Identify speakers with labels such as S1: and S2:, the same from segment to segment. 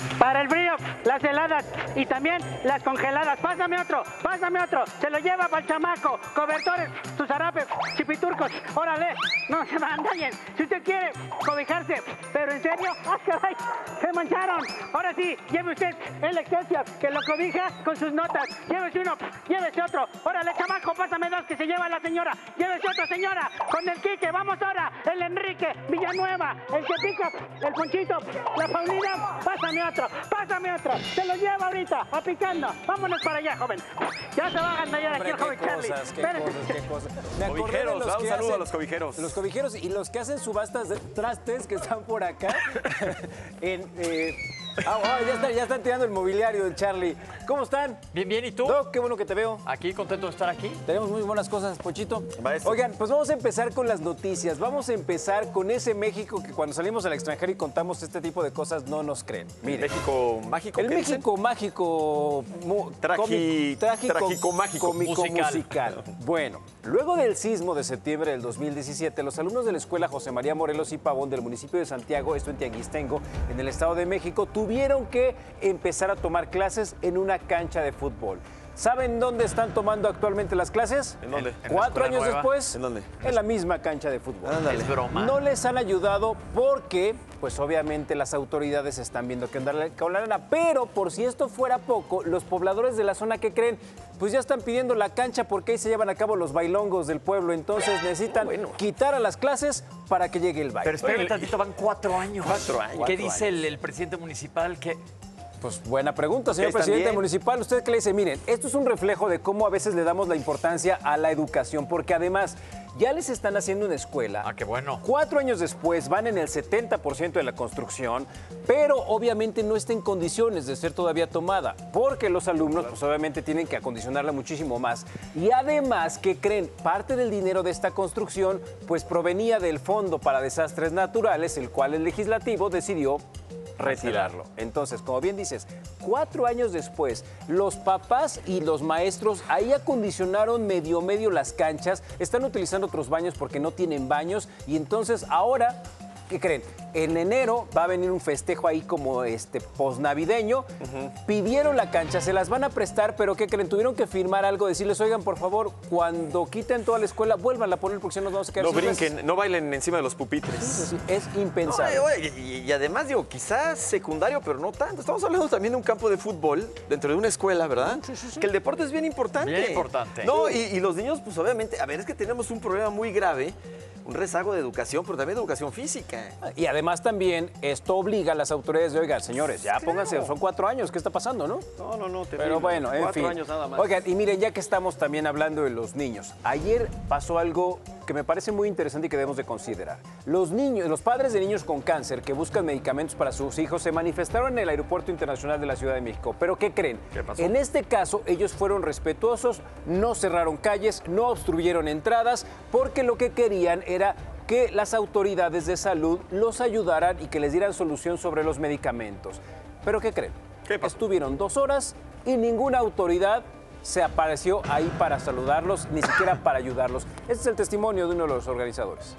S1: Para el frío, las heladas y también las congeladas. Pásame otro, se lo lleva para el chamaco. Cobertores, sus zarapes, chipiturcos, órale, no se mandañen. Si usted quiere cobijarse, pero en serio, ¡ah, caray! ¡Se mancharon! Ahora sí, lleve usted el Excelsior, que lo cobija con sus notas. Llévese uno, llévese otro. Órale, chamaco, pásame dos que se lleva la señora. Llévese otro, señora, con el Quique. Vamos ahora, el Enrique, Villanueva, el que pica, el Ponchito, la Paulina. Pásame otro. Se lo lleva ahorita, a picando. Vámonos para allá, joven. Ya se va a andar aquí el joven Charlie.
S2: Qué cosas. Me acordé de los
S3: un
S2: que
S3: saludo
S2: hacen,
S3: a los cobijeros.
S2: Los cobijeros y los que hacen subastas de trastes que están por acá. Ya están tirando el mobiliario del Charlie. ¿Cómo están?
S4: Bien, bien. ¿Y tú?
S2: Doc, qué bueno que te veo.
S4: Aquí, contento de estar aquí.
S2: Tenemos muy buenas cosas, Pochito.
S3: Maestro.
S2: Oigan, pues vamos a empezar con las noticias. Vamos a empezar con ese México que cuando salimos al extranjero y contamos este tipo de cosas no nos creen. Miren.
S3: México mágico.
S2: El México mágico,
S3: trágico mágico.
S2: cómico musical. Bueno, luego del sismo de septiembre del 2017, los alumnos de la escuela José María Morelos y Pavón del municipio de Santiago, esto en Tianguistengo, en el Estado de México, tuvieron que empezar a tomar clases en una cancha de fútbol. ¿Saben dónde están tomando actualmente las clases?
S3: ¿En dónde?
S2: 4 años
S4: nueva.
S2: después.
S3: ¿En dónde?
S2: En la misma cancha de fútbol.
S3: Ándale.
S4: Es broma.
S2: No les han ayudado porque, pues obviamente las autoridades están viendo que andarle con la lana. Pero por si esto fuera poco, los pobladores de la zona, ¿qué creen? Pues ya están pidiendo la cancha porque ahí se llevan a cabo los bailongos del pueblo. Entonces necesitan quitar a las clases para que llegue el baile.
S4: Pero espera un tantito, van 4 años.
S3: 4 años.
S4: ¿Qué dice el presidente municipal? Que
S2: Pues buena pregunta, señor
S3: están
S2: presidente
S3: bien.
S2: municipal. ¿Usted qué le dice? Miren, esto es un reflejo de cómo a veces le damos la importancia a la educación, porque además ya les están haciendo una escuela.
S4: Ah, qué bueno.
S2: 4 años después van en el 70% de la construcción, pero obviamente no está en condiciones de ser todavía tomada, porque los alumnos pues obviamente tienen que acondicionarla muchísimo más. Y además, ¿qué creen? Parte del dinero de esta construcción pues provenía del Fondo para Desastres Naturales, el cual el legislativo decidió retirarlo. Entonces, como bien dices, 4 años después, los papás y los maestros ahí acondicionaron medio las canchas, están utilizando otros baños porque no tienen baños y entonces ahora, ¿qué creen? En enero va a venir un festejo ahí como posnavideño. Pidieron la cancha, se las van a prestar, pero ¿qué creen? Tuvieron que firmar algo, decirles, oigan, por favor, cuando quiten toda la escuela, vuélvanla a poner porque si no nos vamos a quedar
S3: No
S2: sin
S3: brinquen,
S2: clases.
S3: no bailen encima de los pupitres.
S2: Sí, es impensable.
S3: Oye, y además, digo, quizás secundario, pero no tanto. Estamos hablando también de un campo de fútbol dentro de una escuela, ¿verdad? Que el deporte es bien importante.
S4: Bien importante.
S3: No, y los niños, pues obviamente, a ver, es que tenemos un problema muy grave, un rezago de educación, pero también de educación física.
S2: Y además también esto obliga a las autoridades de, oigan, señores, ya pónganse, son 4 años, ¿qué está pasando, no?
S3: No, terrible.
S2: Pero bueno, en
S3: 4
S2: fin.
S3: años nada más.
S2: Oigan, y miren, ya que estamos también hablando de los niños, ayer pasó algo que me parece muy interesante y que debemos de considerar. Los niños, los padres de niños con cáncer que buscan medicamentos para sus hijos se manifestaron en el Aeropuerto Internacional de la Ciudad de México. ¿Pero qué creen?
S3: ¿Qué pasó?
S2: En este caso, ellos fueron respetuosos, no cerraron calles, no obstruyeron entradas, porque lo que querían era que las autoridades de salud los ayudaran y que les dieran solución sobre los medicamentos. ¿Pero qué creen?
S3: ¿Qué pasó?
S2: Estuvieron 2 horas y ninguna autoridad se apareció ahí para saludarlos, ni siquiera para ayudarlos. Este es el testimonio de uno de los organizadores.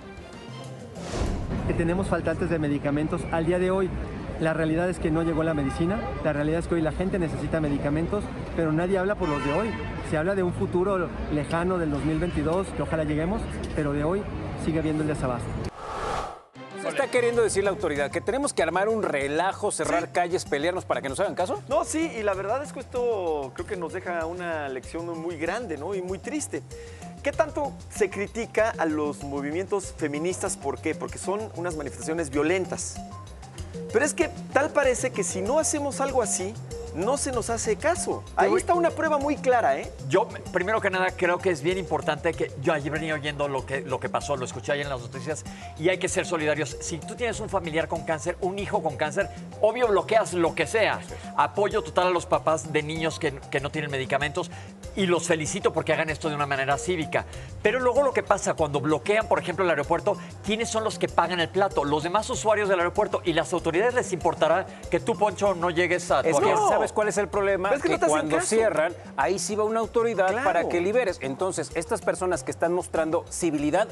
S5: Que tenemos faltantes de medicamentos al día de hoy. La realidad es que no llegó la medicina, la realidad es que hoy la gente necesita medicamentos, pero nadie habla por los de hoy. Se habla de un futuro lejano del 2022, que ojalá lleguemos, pero de hoy sigue habiendo el desabasto.
S2: ¿Qué está queriendo decir la autoridad? ¿Que tenemos que armar un relajo, cerrar calles, pelearnos para que nos hagan caso?
S3: No, sí, y la verdad es que esto creo que nos deja una lección muy grande, ¿no? Y muy triste. ¿Qué tanto se critica a los movimientos feministas? ¿Por qué? Porque son unas manifestaciones violentas. Pero es que tal parece que si no hacemos algo así, no se nos hace caso. Ahí está una prueba muy clara, ¿eh?
S4: yo, primero que nada, creo que es bien importante que yo ayer venía oyendo lo que pasó, lo escuché ayer en las noticias y hay que ser solidarios. Si tú tienes un familiar con cáncer, un hijo con cáncer, obvio bloqueas lo que sea. Apoyo total a los papás de niños que no tienen medicamentos y los felicito porque hagan esto de una manera cívica. Pero luego lo que pasa cuando bloquean, por ejemplo, el aeropuerto, ¿quiénes son los que pagan el plato? Los demás usuarios del aeropuerto y las autoridades les importará que tú, Poncho, no llegues a tu
S2: Es que,
S4: avión.
S2: ¿sabes cuál es el problema?
S3: Pero es que no te hacen
S2: cuando
S3: caso.
S2: cierran, ahí sí va una autoridad
S3: Claro.
S2: para que liberes. Entonces, estas personas que están mostrando civilidad,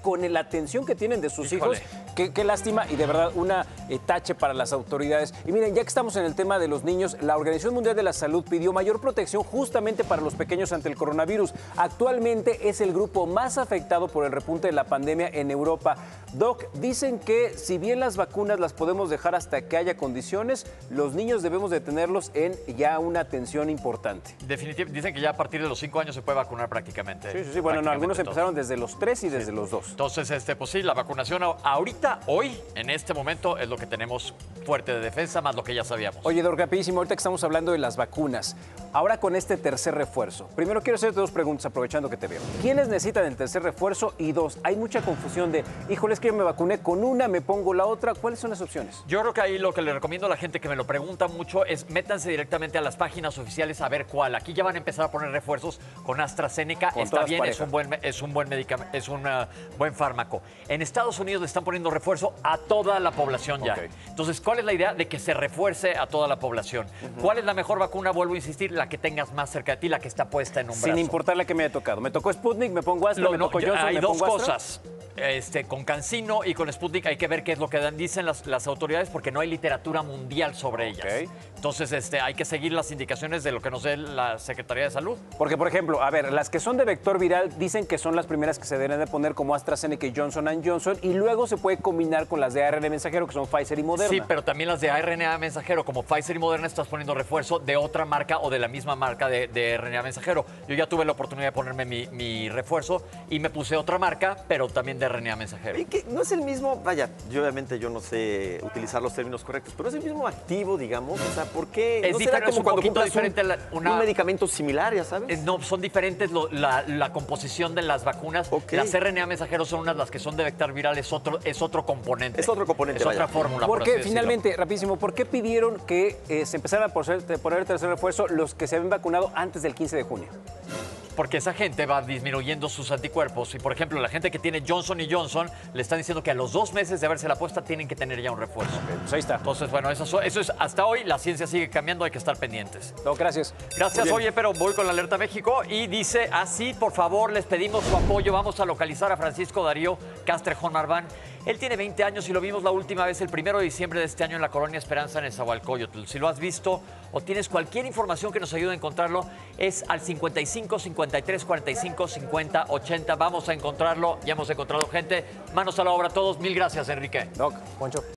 S2: con la atención que tienen de sus
S4: Híjole.
S2: hijos. Qué lástima y de verdad una tache para las autoridades. Y miren, ya que estamos en el tema de los niños, la Organización Mundial de la Salud pidió mayor protección justamente para los pequeños ante el coronavirus. Actualmente es el grupo más afectado por el repunte de la pandemia en Europa. Doc, dicen que si bien las vacunas las podemos dejar hasta que haya condiciones, los niños debemos de tenerlos en ya una atención importante.
S4: Definitivamente, dicen que ya a partir de los 5 años se puede vacunar prácticamente.
S2: Sí. Bueno, no, algunos
S4: prácticamente
S2: empezaron desde los 3 y desde los 2.
S4: Entonces, pues sí, la vacunación ahorita, hoy, en este momento, es lo que tenemos fuerte de defensa, más lo que ya sabíamos.
S2: Oye, Doc, rapidísimo, ahorita que estamos hablando de las vacunas, ahora con este tercer refuerzo, primero quiero hacerte 2 preguntas, aprovechando que te veo. ¿Quiénes necesitan el tercer refuerzo? Y 2, hay mucha confusión de, híjole, es que yo me vacuné con una, me pongo la otra. ¿Cuáles son las opciones?
S4: Yo creo que ahí lo que le recomiendo a la gente que me lo pregunta mucho es métanse directamente a las páginas oficiales a ver cuál. Aquí ya van a empezar a poner refuerzos con AstraZeneca.
S2: Con
S4: Está
S2: todas
S4: bien,
S2: parejas.
S4: es un buen medicamento, es un buen fármaco. En Estados Unidos le están poniendo refuerzo a toda la población ya.
S2: Ok.
S4: Entonces, ¿cuál es la idea? De que se refuerce a toda la población. ¿Cuál es la mejor vacuna? Vuelvo a insistir, la que tengas más cerca de ti, la que está puesta en un brazo.
S2: Sin importar la que me haya tocado. Me tocó Sputnik, me pongo Astra, me tocó Johnson,
S4: hay
S2: me
S4: dos
S2: pongo Astra.
S4: cosas. Con CanSino y con Sputnik hay que ver qué es lo que dicen las autoridades porque no hay literatura mundial sobre ellas.
S2: Ok.
S4: Entonces, hay que seguir las indicaciones de lo que nos dé la Secretaría de Salud.
S2: Porque, por ejemplo, a ver, las que son de vector viral dicen que son las primeras que se deben de poner como AstraZeneca y Johnson & Johnson y luego se puede combinar con las de ARN mensajero que son Pfizer y Moderna.
S4: Sí, pero también las de RNA mensajero, como Pfizer y Moderna, estás poniendo refuerzo de otra marca o de la misma marca de RNA mensajero. Yo ya tuve la oportunidad de ponerme mi refuerzo y me puse otra marca, pero también de RNA mensajero.
S3: Y que no es el mismo, vaya, obviamente yo no sé utilizar los términos correctos, pero es el mismo activo, digamos. O sea, ¿por qué?
S4: Es
S3: ¿No será
S4: diferente,
S3: como
S4: es un
S3: cuando
S4: poquito
S3: compras
S4: diferente
S3: un medicamento similar, ya sabes?
S4: No, son diferentes la composición de las vacunas.
S3: Ok.
S4: Las RNA mensajeros son las que son de vector viral, es otro componente.
S3: Es otro componente,
S4: Es
S3: vaya.
S4: otra fórmula, por
S2: Porque
S4: así decirlo.
S2: finalmente, rapidísimo, ¿por qué pidieron que se empezaran a poner el tercer refuerzo los que se habían vacunado antes del 15 de junio?
S4: Porque esa gente va disminuyendo sus anticuerpos. Y, por ejemplo, la gente que tiene Johnson & Johnson le están diciendo que a los 2 meses de haberse la puesta tienen que tener ya un refuerzo.
S2: Pues ahí está.
S4: Entonces, bueno, eso es hasta hoy. La ciencia sigue cambiando, hay que estar pendientes.
S2: Doc, gracias.
S4: Gracias, oye, pero voy con la Alerta México y dice así, por favor, les pedimos su apoyo. Vamos a localizar a Francisco Darío Castrejón Marván. Él tiene 20 años y lo vimos la última vez el 1 de diciembre de este año en la Colonia Esperanza en Nezahualcóyotl. Si lo has visto o tienes cualquier información que nos ayude a encontrarlo, es al 55 53 45 50 80. Vamos a encontrarlo. Ya hemos encontrado gente. Manos a la obra todos. Mil gracias, Enrique.
S2: Doc, Poncho.